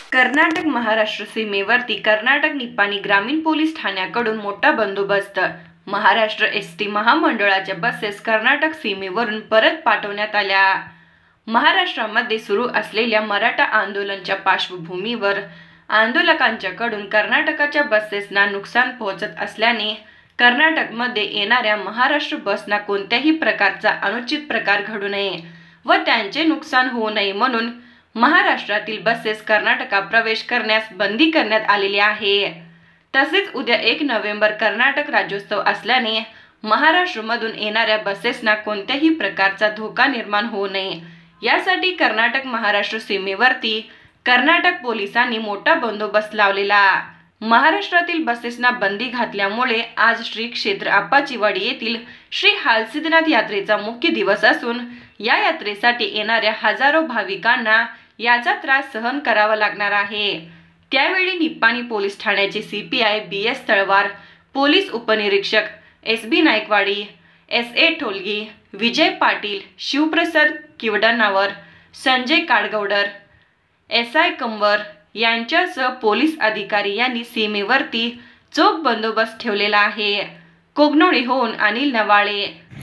कर्नाटक महाराष्ट्र सीमेवरती कर्नाटक निपाणी ग्रामीण पोलीस ठाण्याकडून मोठा बंदोबस्त। महाराष्ट्र एसटी महामंडळाच्या बसेस कर्नाटक सीमेवरून परत पाठवण्यात आल्या। महाराष्ट्रामध्ये सुरू असलेल्या मराठा आंदोलनाच्या पार्श्वभूमीवर आंदोलकांच्याकडून कर्नाटकाच्या बसेसना नुकसान पोहोचत असल्याने कर्नाटकमध्ये येणाऱ्या महाराष्ट्र बसना कोणत्याही प्रकारचा अनुचित प्रकार घडू नये व त्यांचे नुकसान होऊ नये म्हणून महाराष्ट्रातील बसेस कर्नाटकात प्रवेश करण्यास बंदी करण्यात आलेली आहे। तसेच उद्या 1 नोव्हेंबर कर्नाटक राज्योत्सव असल्याने महाराष्ट्रामधून येणाऱ्या बसेसना कोणत्याही प्रकारचा धोका निर्माण होऊ नये यासाठी कर्नाटक महाराष्ट्र सीमेवरती कर्नाटक पोलिसांनी मोठा बंदोबस्त लावलेला। महाराष्ट्रातील बसेसना बंदी घातल्यामुळे आज श्री क्षेत्र आप्पाचीवाडी येथील श्री हालसिद्धनाथ यात्रेचा मुख्य दिवस असून या यात्रेसाठी येणाऱ्या हजारो भाविकांना याचा त्रास सहन करावा लागणार आहे। त्यावेळी निपाणी पोलीस ठाण्याचे सीपीआय BS तळवार, पोलीस उपनिरीक्षक SB Naikwadi, SA Tholgi, Vijay Patil, Shivprasad Kivadnavar, Sanjay Kadgoudar, SI Kanwar यांच्यासह पोलीस अधिकारी यांनी सीमेवरती चोख बंदोबस्त ठेवलेला आहे। कोगनोळीहून अनिल नवाळे।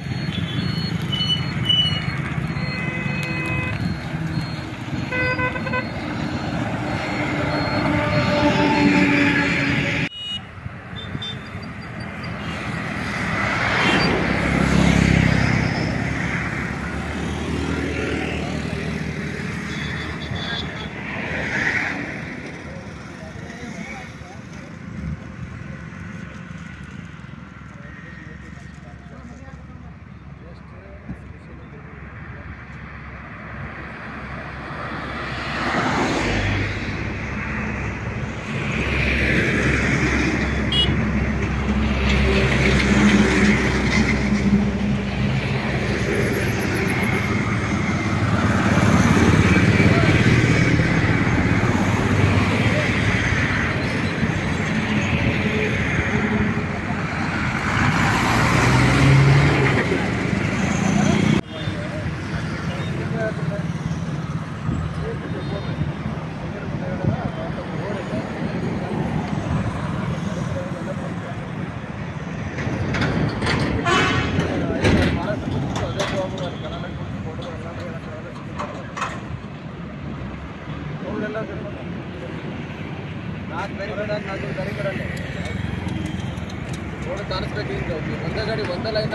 ಒಂದೇ ಗಾಡಿ ಒಂದೇ ಲೈನ್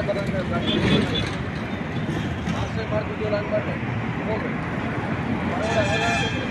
ಬರೋದು